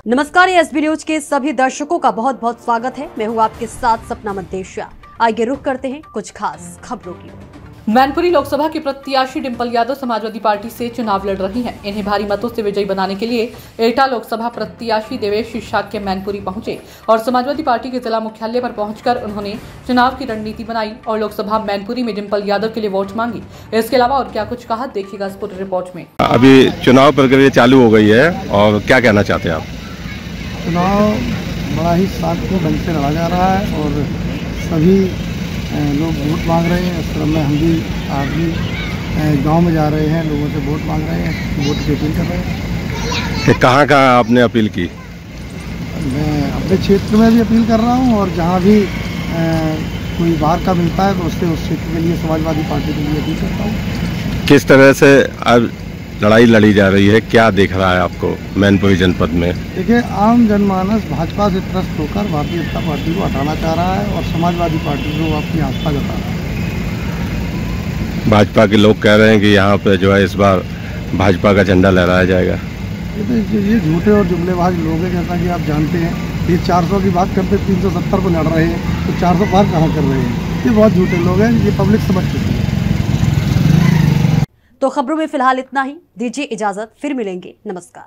नमस्कार, SB news के सभी दर्शकों का बहुत बहुत स्वागत है। मैं हूं आपके साथ सपना मंदेशिया। आइए रुक करते हैं कुछ खास खबरों की। मैनपुरी लोकसभा की प्रत्याशी डिंपल यादव समाजवादी पार्टी से चुनाव लड़ रही हैं। इन्हें भारी मतों से विजयी बनाने के लिए एटा लोकसभा प्रत्याशी देवेश शाक्य मैनपुरी पहुंचे और समाजवादी पार्टी के जिला मुख्यालय पर पहुंचकर उन्होंने चुनाव की रणनीति बनाई और लोकसभा मैनपुरी में डिंपल यादव के लिए वोट मांगी। इसके अलावा और क्या कुछ कहा, देखिएगा इस पूरी रिपोर्ट में। अभी चुनाव प्रक्रिया चालू हो गई है और क्या कहना चाहते हैं आप? चुनाव बड़ा ही शांतिपूर्ण ढंग से लड़ा जा रहा है और सभी लोग वोट मांग रहे हैं। इस क्रम में हम भी आदमी गांव में जा रहे हैं, लोगों से वोट मांग रहे हैं, वोट की अपील कर रहे हैं। कहाँ कहाँ आपने अपील की? मैं अपने क्षेत्र में भी अपील कर रहा हूं और जहां भी कोई बाहर का मिलता है तो उससे उस क्षेत्र के लिए समाजवादी पार्टी के लिए अपील करता हूँ। किस तरह से अब लड़ाई लड़ी जा रही है, क्या दिख रहा है आपको मैनपुरी जनपद में? देखिए, आम जनमानस भाजपा से त्रस्त होकर भारतीय जनता पार्टी को हटाना चाह रहा है और समाजवादी पार्टी को अपनी आस्था जता रहा है। भाजपा के लोग कह रहे हैं कि यहाँ पे जो है इस बार भाजपा का झंडा लहराया जाएगा। ये झूठे और जुमलेबाज लोग हैं, जैसा कि आप जानते हैं। ये 400 की बात करते 370 को लड़ रहे हैं, तो 400 पार कहाँ कर रहे हैं? ये बहुत झूठे लोग हैं, ये पब्लिक समझ चुकी है। तो खबरों में फिलहाल इतना ही। दीजिए इजाजत, फिर मिलेंगे। नमस्कार।